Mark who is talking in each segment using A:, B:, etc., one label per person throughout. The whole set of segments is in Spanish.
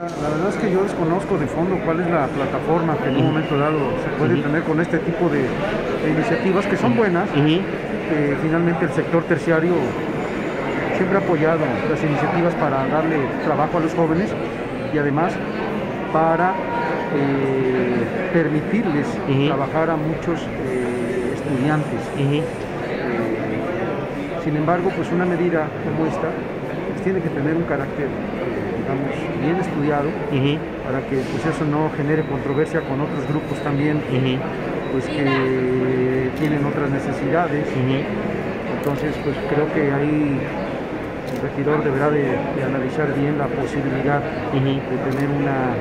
A: La verdad es que yo desconozco de fondo cuál es la plataforma que en un momento dado se puede tener con este tipo de iniciativas que son buenas, que finalmente el sector terciario siempre ha apoyado las iniciativas para darle trabajo a los jóvenes y además para permitirles trabajar a muchos estudiantes. Sin embargo, pues una medida como esta pues tiene que tener un carácter, digamos, bien estudiado para que pues eso no genere controversia con otros grupos también, pues que tienen otras necesidades. Entonces, pues creo que ahí el regidor deberá de analizar bien la posibilidad de tener una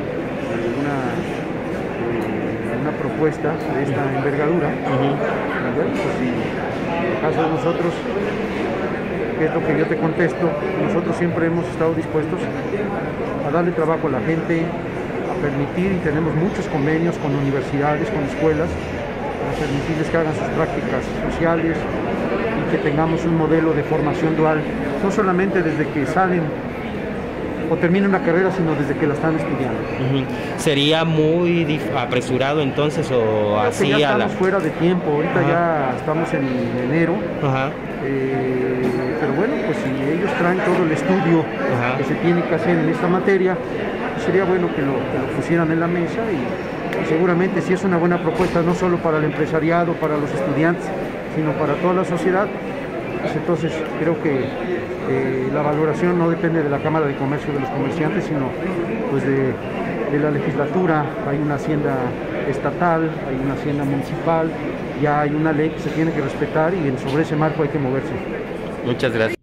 A: propuesta de esta envergadura. Pues, si en el caso de nosotros, que es lo que yo te contesto, nosotros siempre hemos estado dispuestos a darle trabajo a la gente, a permitir, y tenemos muchos convenios con universidades, con escuelas, para permitirles que hagan sus prácticas sociales y que tengamos un modelo de formación dual, no solamente desde que salen o terminan una carrera, sino desde que la están estudiando.
B: ¿Sería muy apresurado entonces o así?
A: Ya estamos fuera de tiempo, ahorita ya estamos en enero, pero bueno, pues si ellos traen todo el estudio que se tiene que hacer en esta materia, pues sería bueno que lo pusieran en la mesa y seguramente si es una buena propuesta no solo para el empresariado, para los estudiantes, sino para toda la sociedad, pues entonces creo que la valoración no depende de la Cámara de Comercio de los comerciantes, sino pues de la legislatura. Hay una hacienda estatal, hay una hacienda municipal, ya hay una ley que se tiene que respetar y sobre ese marco hay que moverse.
B: Muchas gracias.